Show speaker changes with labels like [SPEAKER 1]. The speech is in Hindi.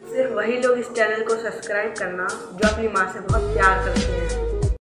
[SPEAKER 1] सिर्फ वही लोग इस चैनल को सब्सक्राइब करना जो अपनी माँ से बहुत प्यार करते हैं।